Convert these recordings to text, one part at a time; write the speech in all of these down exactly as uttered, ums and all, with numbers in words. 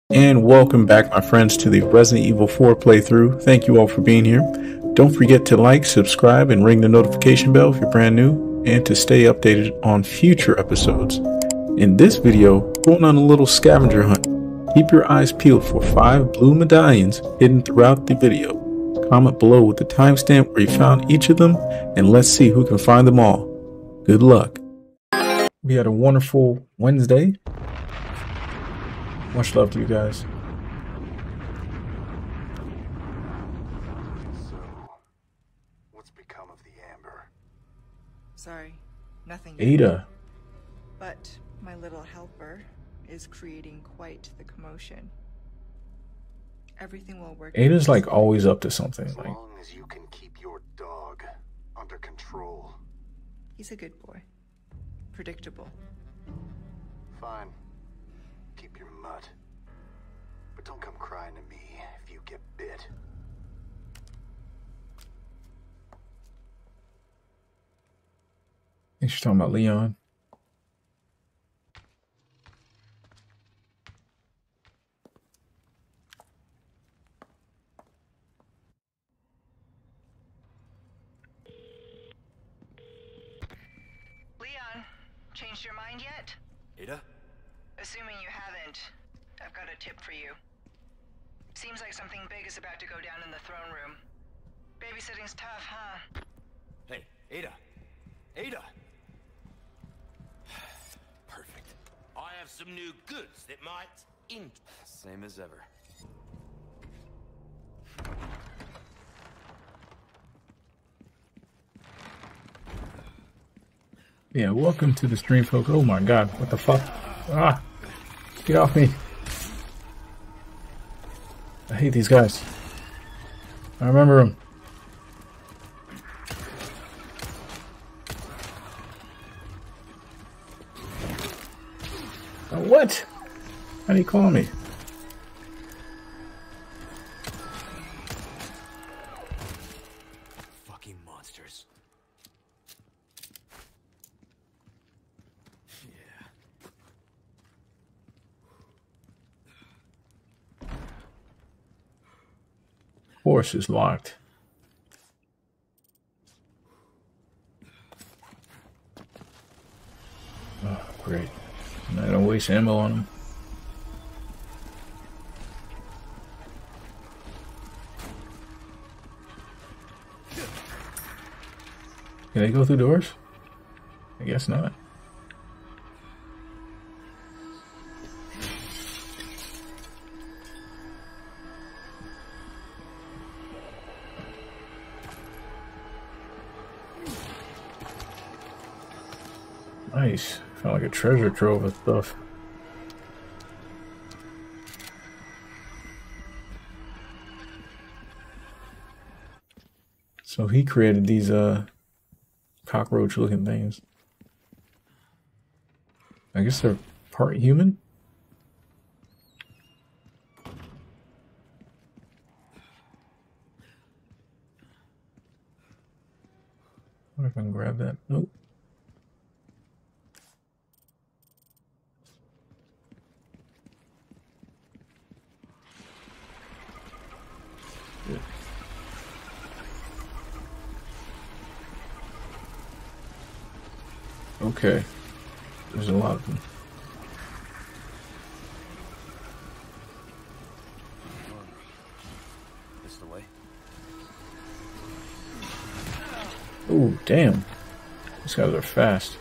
And welcome back, my friends, to the Resident Evil four playthrough. Thank you all for being here. Don't forget to like, subscribe, and ring the notification bell if you're brand new, and to stay updated on future episodes. In this video, going on a little scavenger hunt. Keep your eyes peeled for five blue medallions hidden throughout the video. Comment below with the timestamp where you found each of them, and let's see who can find them all. Good luck. We had a wonderful Wednesday. Much love to you guys. So, what's become of the amber? Sorry, nothing. Ada. But my little helper is creating quite the commotion. Everything will work. Ada's like always up to something. As like long as you can keep your dog under control. He's a good boy. Predictable. Fine. Keep your mutt. But don't come crying to me if you get bit. I think she's talking about Leon. Leon, changed your mind yet? Ada? Assuming you haven't, I've got a tip for you. Seems like something big is about to go down in the throne room. Babysitting's tough, huh? Hey, Ada! Ada! Perfect. I have some new goods that might interest. Same as ever. Yeah, welcome to the stream, folks. Oh my god, what the fuck? Ah! Get off me! I hate these guys. I remember them. Oh, what? How do you call me? Fucking monsters. Yeah. Horse is locked. Oh, great. I'm not gonna waste ammo on him. Can they go through doors? I guess not. Nice. Found like a treasure trove of stuff. So he created these uh cockroach looking things. I guess they're part human? What if I can grab that? Nope. Okay, there's a lot of them. This the way? Oh, damn. These guys are fast.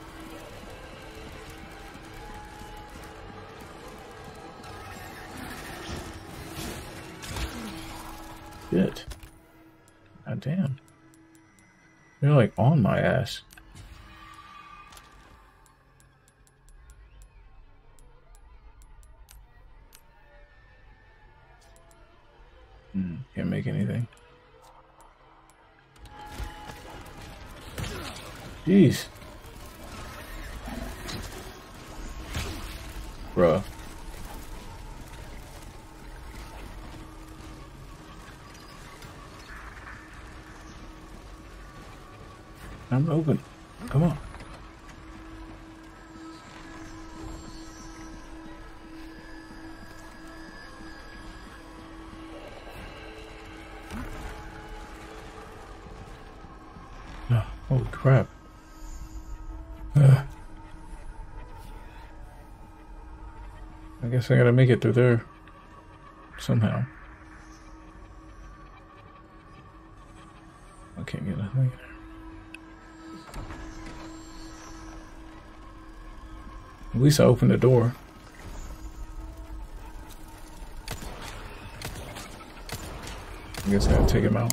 Shit. God damn. They're like on my ass. Hmm, can't make anything. Jeez. Bruh. I'm open. Come on. Holy crap. Uh, I guess I gotta make it through there somehow. I can't get nothing. At least I opened the door. I guess I gotta take him out.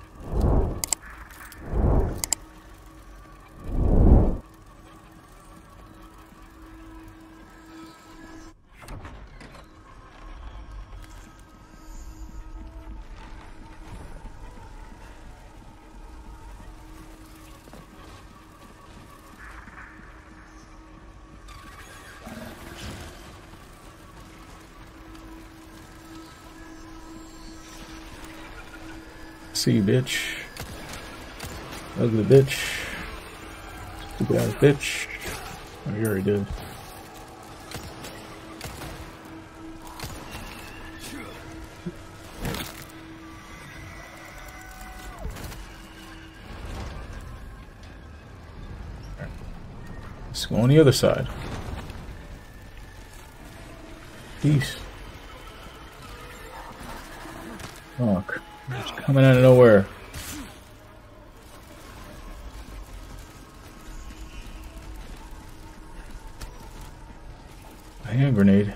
See you, bitch. Ugly bitch. Stupid ass bitch. Oh, you already did. Right. Let's go on the other side. Peace. Fuck. It's coming out of nowhere. A hand grenade.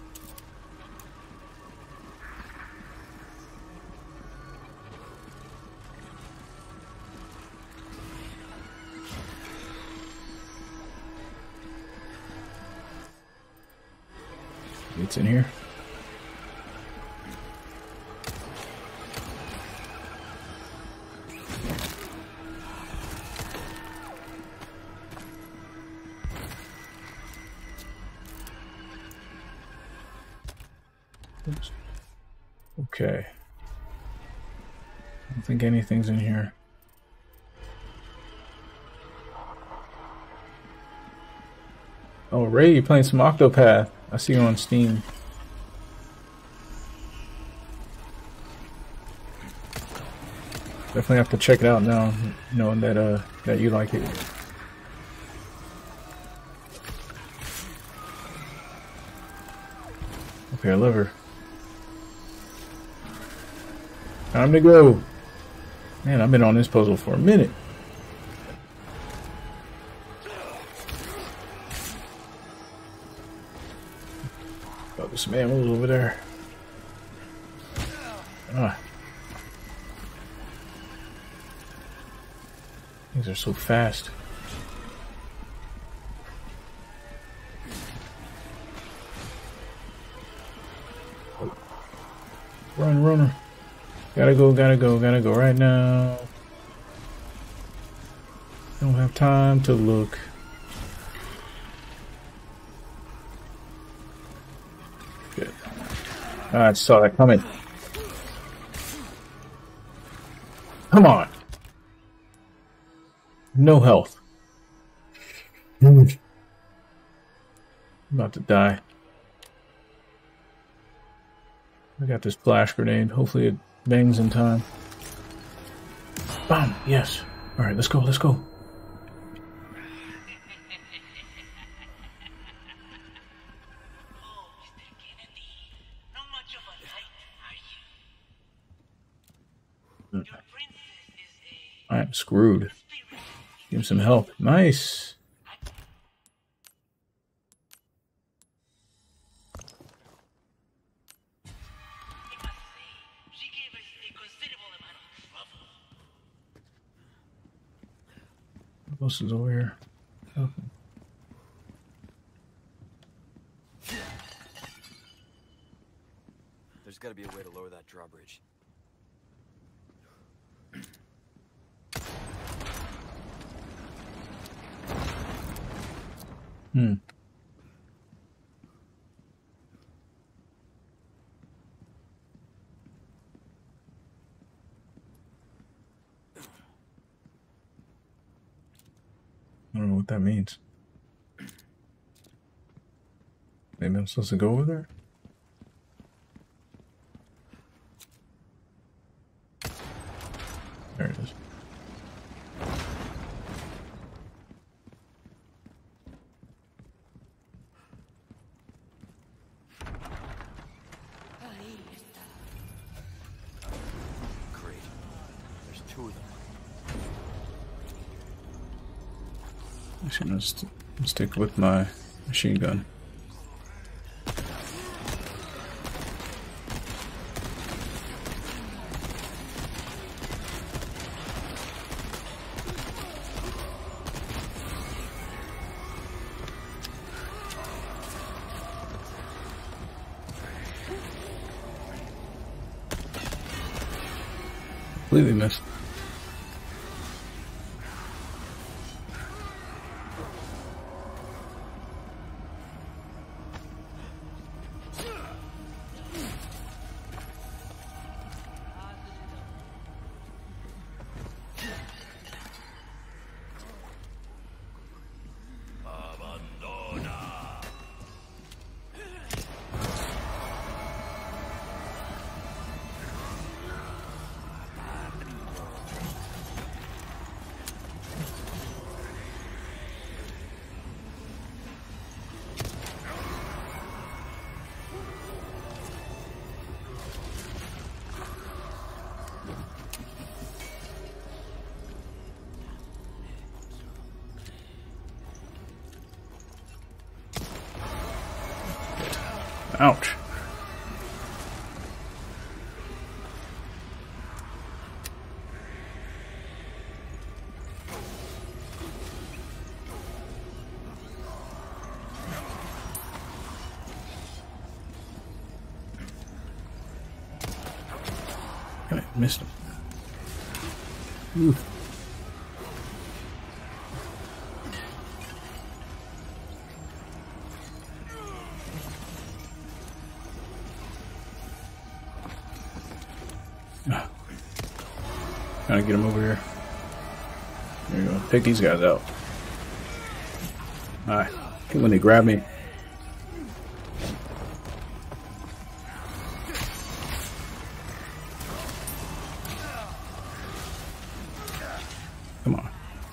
It's in here. Oops. Okay. I don't think anything's in here. Oh, Ray, you're playing some Octopath. I see you on Steam. Definitely have to check it out now, knowing that uh that you like it. Okay, I love her. Time to go. Man, I've been on this puzzle for a minute. Oh, there's some ammo over there. Ah. Things are so fast. Run, runner. Gotta go, gotta go, gotta go right now. Don't have time to look. Good. I saw that coming. Come on. No health. I'm about to die. I got this flash grenade. Hopefully it bangs in time. Bam! Yes. Alright, let's go, let's go. I'm screwed. Give him some help. Nice. What else is over here? Okay. There's got to be a way to lower that drawbridge. Hmm. I don't know what that means. Maybe I'm supposed to go over there? There it is. two of them. Actually, I'm just stick with my machine gun. Completely missed. Ouch. I missed him. Ooh. Gotta get him over here. There you go. Take these guys out. Alright. When they grab me. Come on.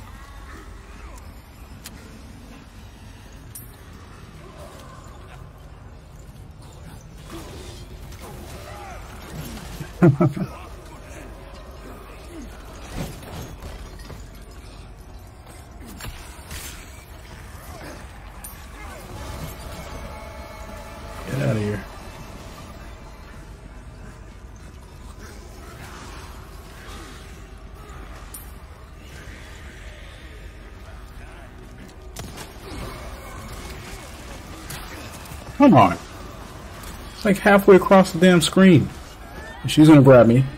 Get out of here. Come on. It's like halfway across the damn screen. She's gonna grab me.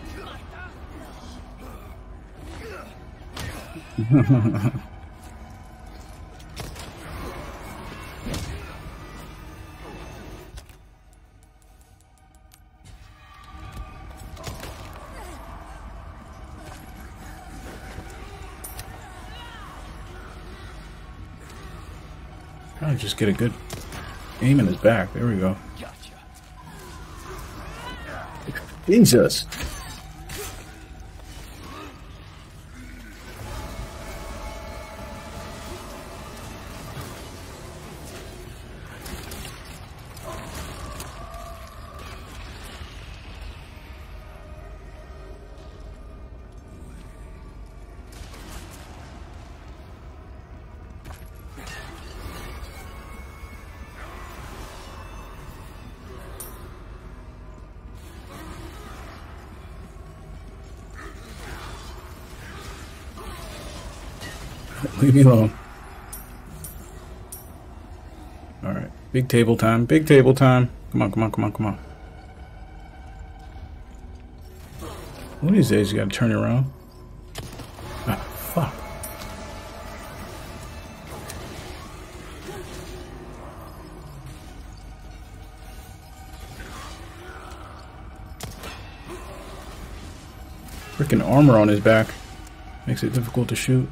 Trying to just get a good aim in his back. There we go. Jesus. Leave me alone. Alright. Big table time. Big table time. Come on, come on, come on, come on. One of these days you gotta turn it around. Ah, fuck. Freaking armor on his back. Makes it difficult to shoot.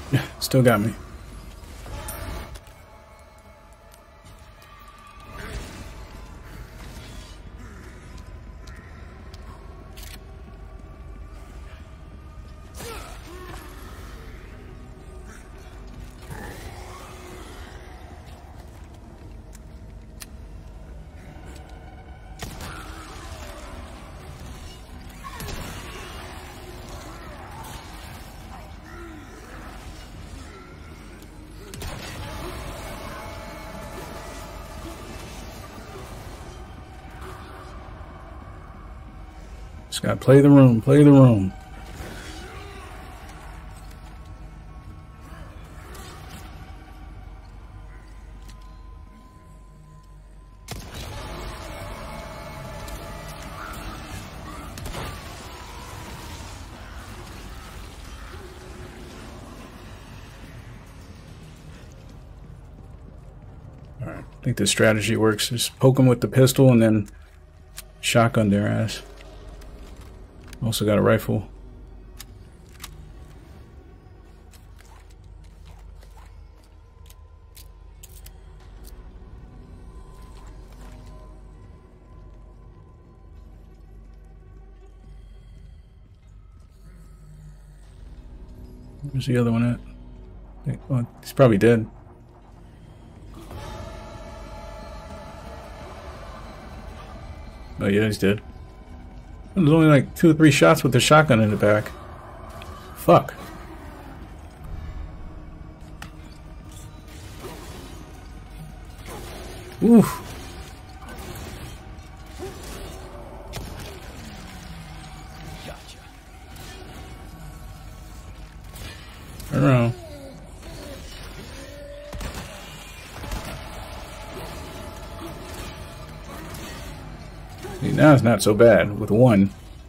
Still got me. Just gotta play the room, play the room. Alright, I think the strategy works. Just poke them with the pistol and then shotgun their ass. Also got a rifle. Where's the other one at? Oh, he's probably dead. Oh yeah, he's dead. There's only like two or three shots with the shotgun in the back. Fuck. Oof. Gotcha. Turn around. See, now it's not so bad with one.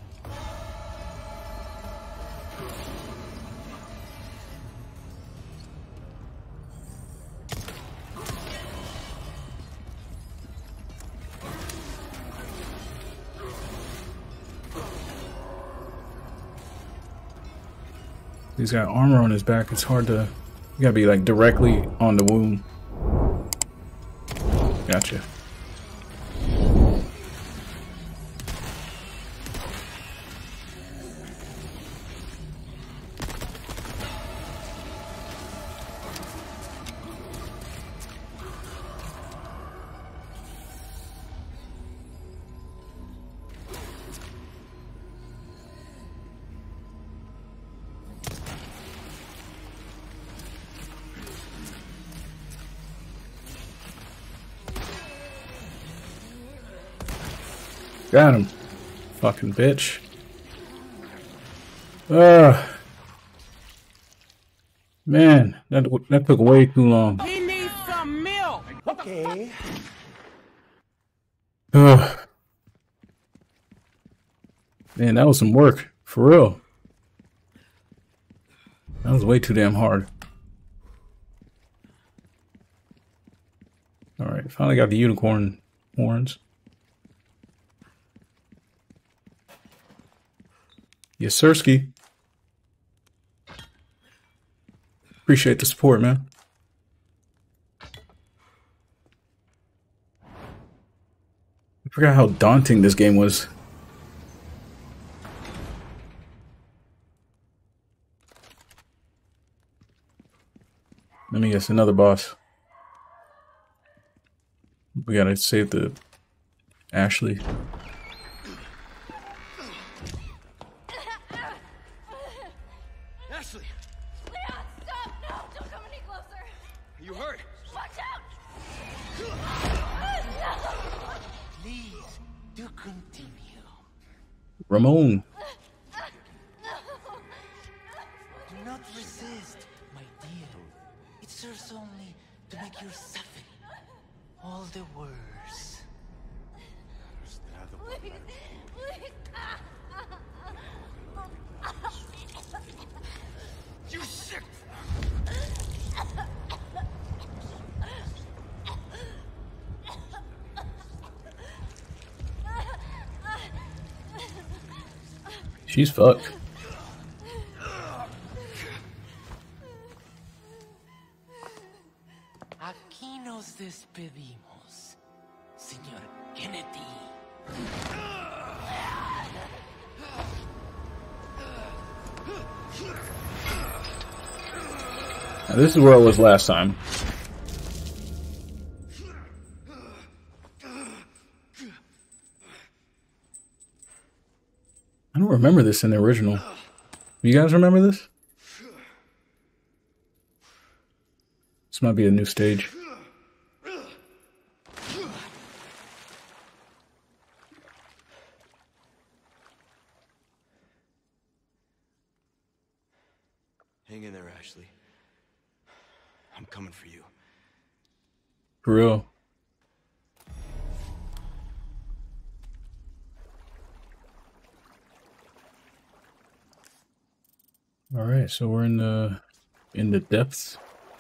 He's got armor on his back. It's hard to... You gotta be like directly on the wound. Gotcha. Got him. Fucking bitch. Ugh. Man, that that took way too long. He needs some milk. Okay. Ugh. Man, that was some work. For real. That was way too damn hard. Alright, finally got the unicorn horns. Yes, Sirski. Appreciate the support, man. I forgot how daunting this game was. Let me guess, another boss. We gotta save the Ashley. Ashley. Leon, stop! No, don't come any closer. Are you hurt? Watch out! Please, do continue. Ramon. Do not resist, my dear. It serves only to make you suffer all the worse. Please, please. You sick! She's fucked. Now, this is where I was last time. I don't remember this in the original. You guys remember this? This might be a new stage. Hang in there, Ashley. I'm coming for you. For real. All right, so we're in the in the depths.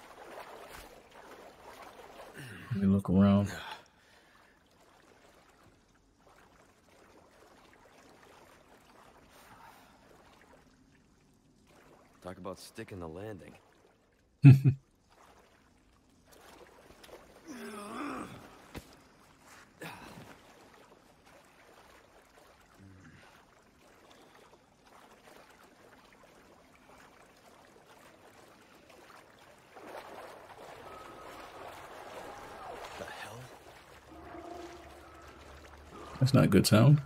Let me look around. Talk about sticking the landing. That's not a good sound.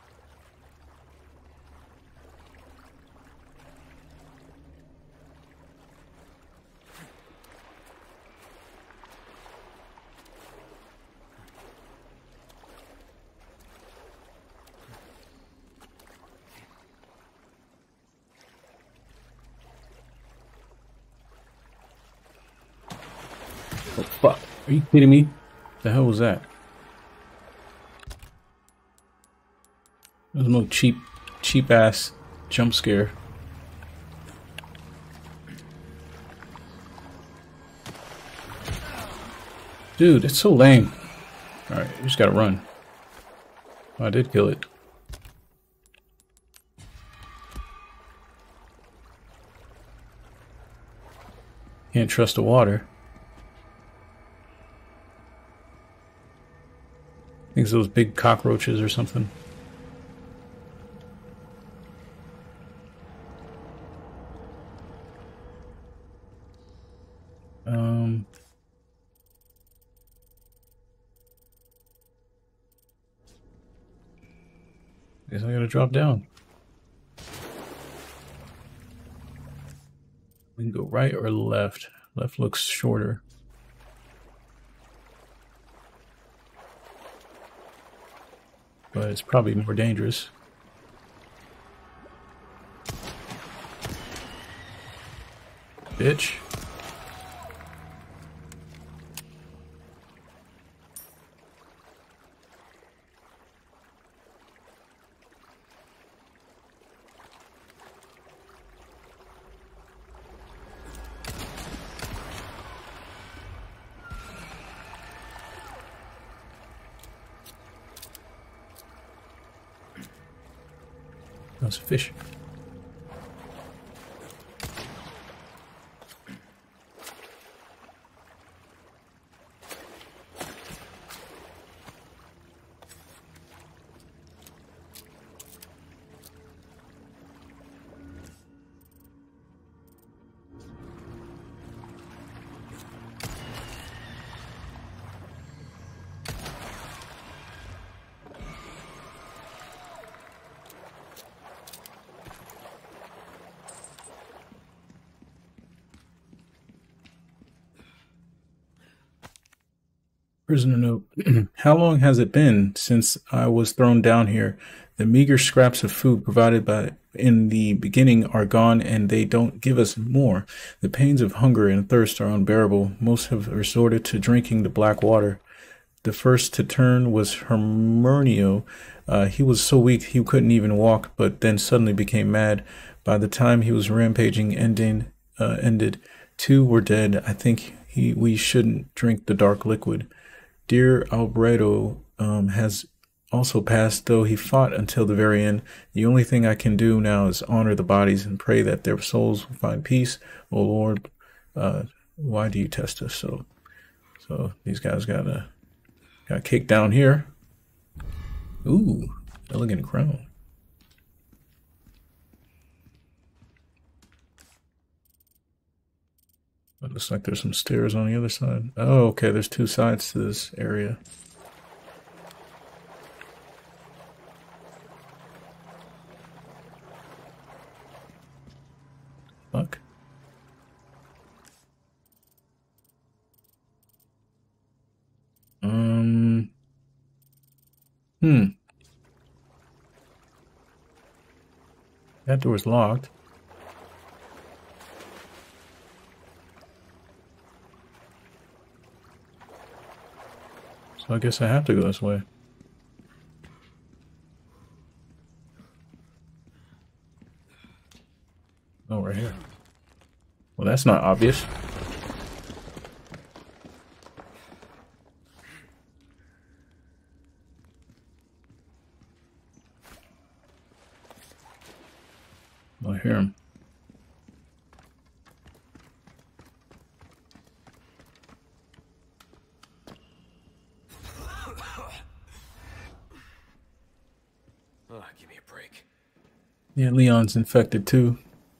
Oh fuck. Are you kidding me? The hell was that? There's no cheap, cheap ass jump scare. Dude, it's so lame. Alright, you just gotta run. Oh, I did kill it. Can't trust the water. I think it's those big cockroaches or something. Um, guess I gotta drop down. We can go right or left. Left looks shorter. But it's probably more dangerous. Bitch. That's a fish. Prisoner note. How long has it been since I was thrown down here? The meager scraps of food provided by in the beginning are gone, and they don't give us more. The pains of hunger and thirst are unbearable. Most have resorted to drinking the black water. The first to turn was Hermionio. Uh, he was so weak he couldn't even walk, but then suddenly became mad. By the time he was rampaging ending, uh, ended, two were dead. I think he we shouldn't drink the dark liquid. Dear Alberto um, has also passed, though he fought until the very end. The only thing I can do now is honor the bodies and pray that their souls will find peace. Oh Lord, uh, why do you test us so? So these guys got a got kicked down here. Ooh, elegant crown. looks like there's some stairs on the other side. Oh, okay, there's two sides to this area. Fuck. Um. Hmm. That door's locked. So I guess I have to go this way. Oh, right here. Well, that's not obvious. I hear him. Oh, give me a break. Yeah, Leon's infected too.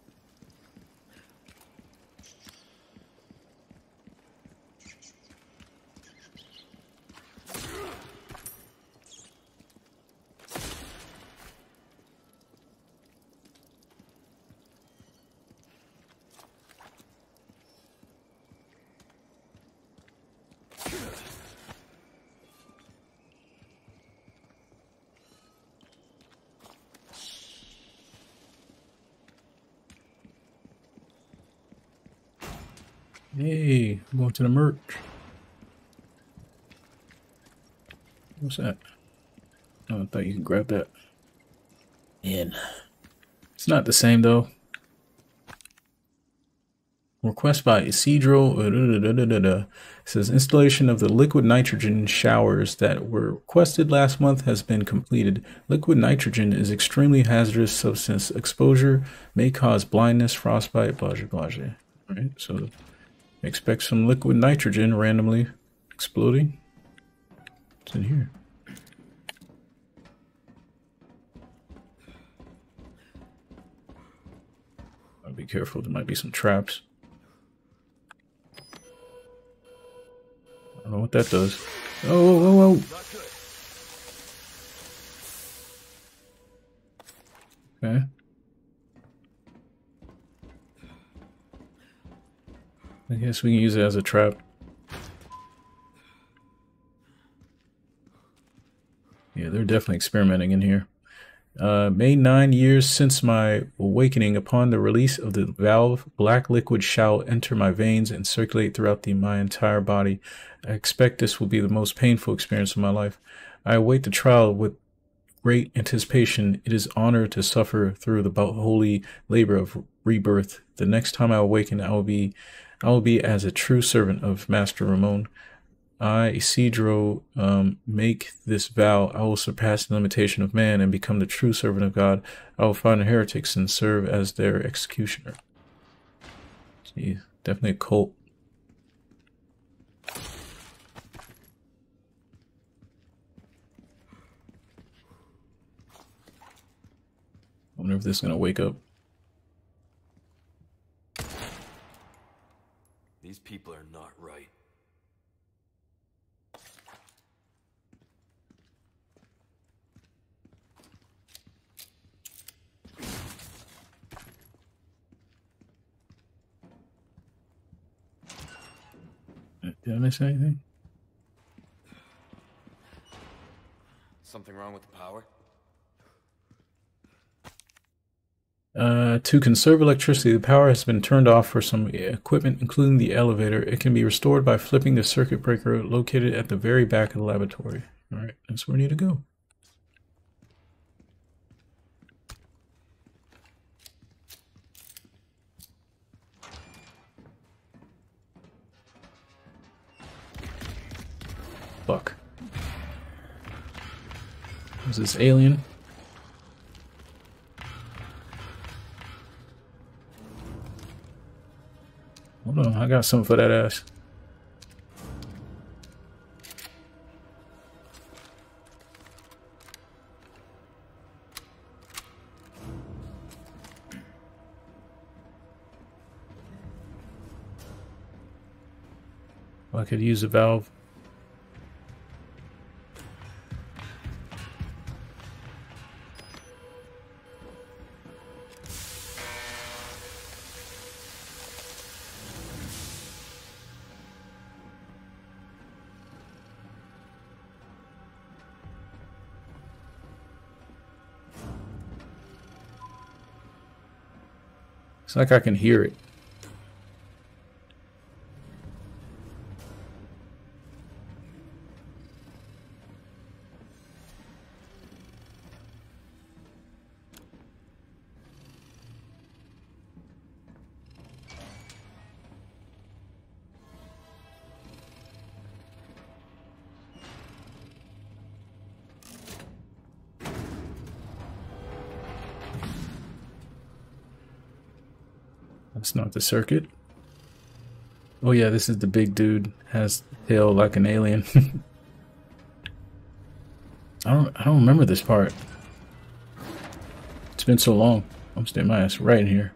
Hey, I'm going to the merch. What's that? Oh, I thought you could grab that. In. It's not the same though. Request by Isidro. Uh, da, da, da, da, da. It says installation of the liquid nitrogen showers that were requested last month has been completed. Liquid nitrogen is extremely hazardous substance. Exposure may cause blindness, frostbite, blah blah blah. All right, so expect some liquid nitrogen randomly exploding. What's in here? I'll be careful. There might be some traps. I don't know what that does. Oh, whoa, whoa, whoa. Okay. I guess we can use it as a trap. Yeah, they're definitely experimenting in here. Uh, May nine years since my awakening. Upon the release of the valve, black liquid shall enter my veins and circulate throughout the, my entire body. I expect this will be the most painful experience of my life. I await the trial with great anticipation. It is honor to suffer through the holy labor of rebirth. The next time I awaken, I will be, I will be as a true servant of Master Ramon. I, Isidro, um, make this vow. I will surpass the limitation of man and become the true servant of God. I will find the heretics and serve as their executioner. Gee, definitely a cult. I wonder if this is going to wake up. These people are not right. Did I miss anything? Something wrong with the power? Uh, to conserve electricity, the power has been turned off for some equipment, including the elevator. It can be restored by flipping the circuit breaker located at the very back of the laboratory. All right, that's where we need to go. Fuck. Is this alien? Hold on, I got something for that ass. I could use a valve. It's like I can hear it. That's not the circuit. Oh yeah, this is the big dude. Has tail like an alien. I don't I don't remember this part. It's been so long. I'm staying my ass right in here.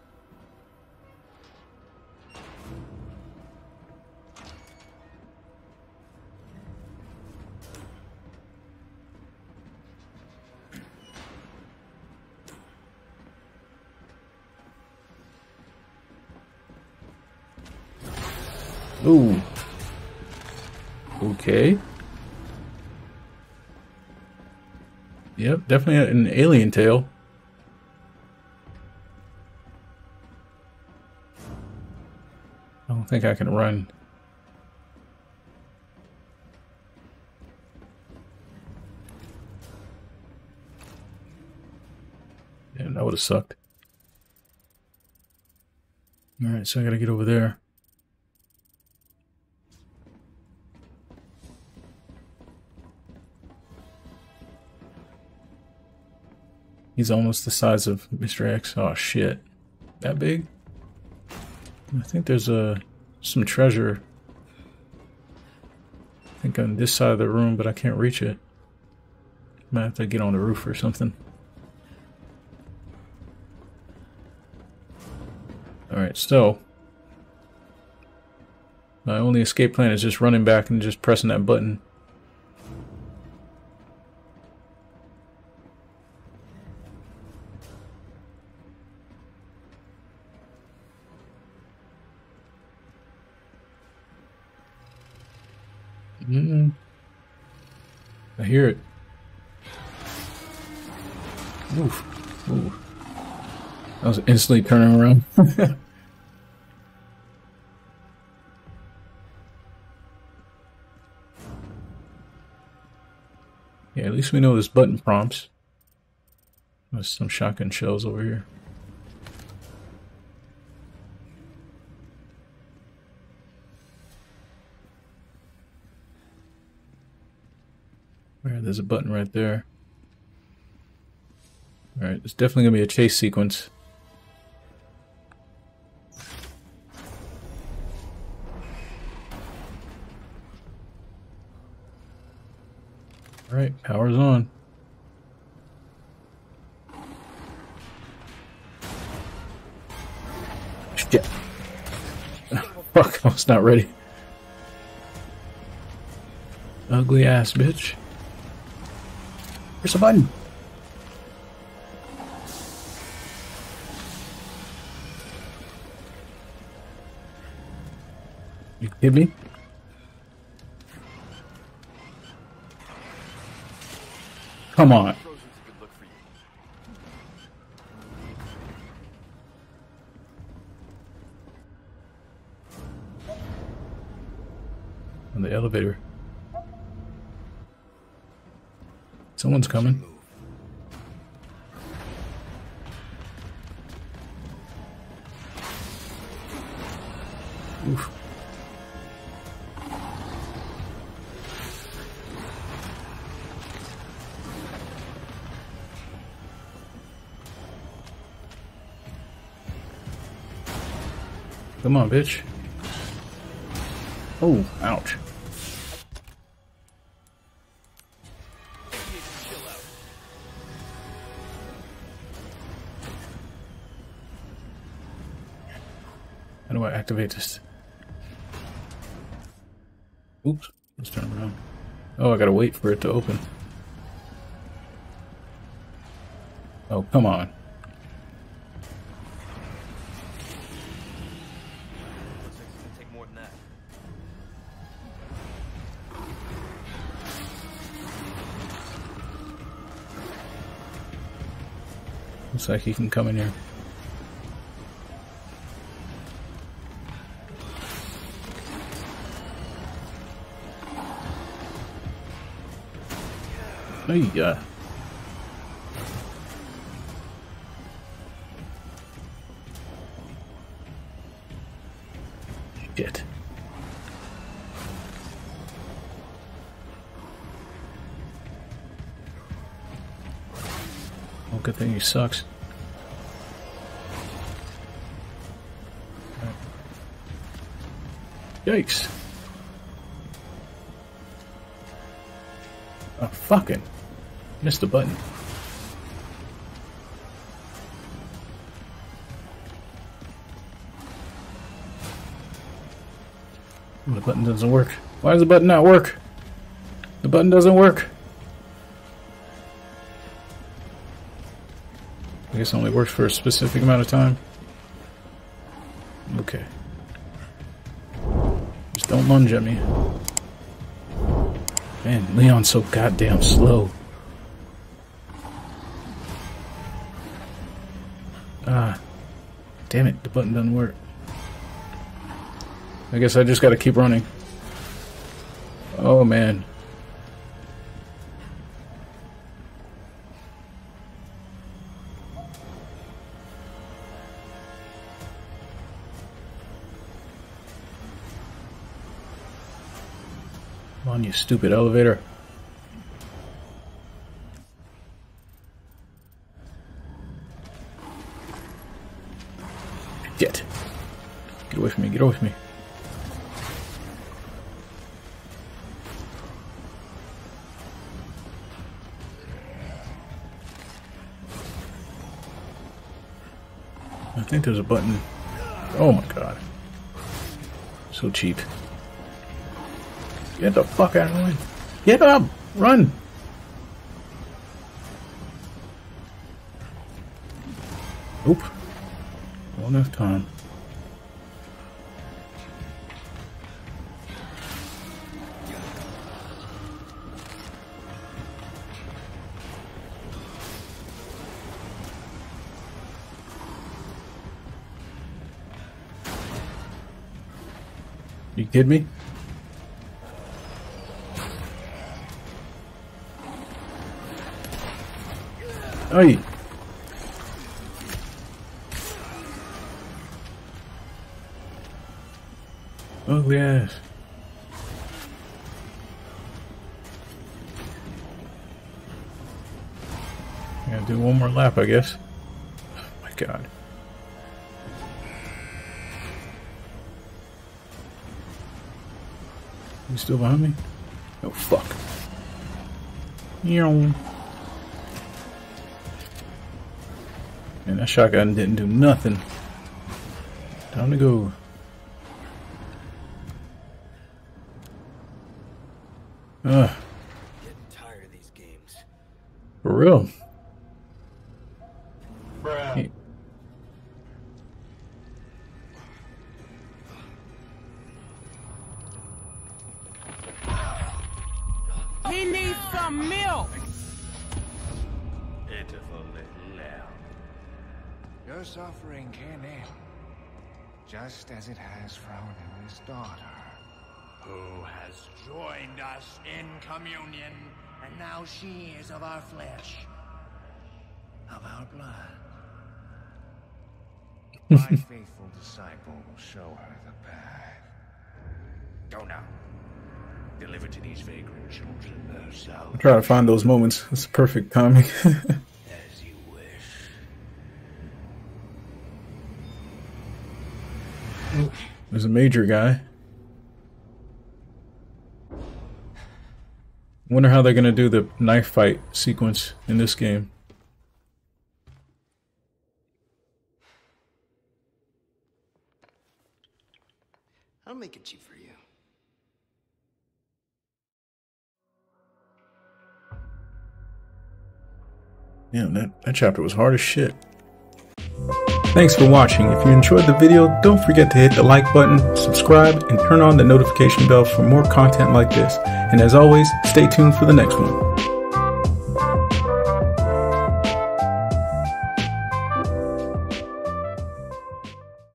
Ooh. Okay. Yep, definitely an alien tail. I don't think I can run. Yeah, that would have sucked. Alright, so I gotta get over there. He's almost the size of Mister X. Oh shit. That big? I think there's a some treasure. I think on this side of the room, but I can't reach it. Might have to get on the roof or something. Alright, so my only escape plan is just running back and just pressing that button. Mm-mm. I hear it. Oof. Ooh. I was instantly turning around. Yeah, at least we know this button prompts. There's some shotgun shells over here. Alright, there's a button right there. Alright, it's definitely going to be a chase sequence. Alright, power's on. Shit. Fuck, I was not ready. Ugly ass bitch. Where's the button? You kidding me? Come on. On the elevator. Someone's coming. Oof. Come on, bitch. Oh, ouch. How do I activate this? Oops, let's turn around. Oh, I gotta wait for it to open. Oh, come on. Looks like it's gonna take more than that. Looks like he can come in here. Hey, yeah. Shit. Oh, good thing he sucks. Yikes. Oh, fucking. Missed the button. The button doesn't work. Why does the button not work? The button doesn't work. I guess it only works for a specific amount of time. Okay. Just don't lunge at me. Man, Leon's so goddamn slow. Ah. Damn it, the button doesn't work. I guess I just gotta keep running. Oh man. Come on, you stupid elevator. Get. Get away from me, get away from me. I think there's a button. Oh my god. So cheap. Get the fuck out of the way. Get up! Run! Oop. Won't have time. You kidding me? Hey. Ugly ass. I gotta do one more lap, I guess. Oh my god. You still behind me? Oh fuck. Meow. And that shotgun didn't do nothing. Time to go. Ugh. Getting tired of these games. For real. Hey. He needs some milk! Pitiful little lamb. Your suffering can end, just as it has for our newest daughter, who has joined us in communion, and now she is of our flesh, of our blood. My faithful disciple will show her the path. Go now. Deliver to these vagrant children their salvation. I'm trying to find those moments. It's perfect timing. As you wish. There's a major guy. Wonder how they're gonna do the knife fight sequence in this game. I'll make it cheap for you. Damn, that, that chapter was hard as shit. Thanks for watching. If you enjoyed the video, don't forget to hit the like button, subscribe, and turn on the notification bell for more content like this. And as always, stay tuned for the next one.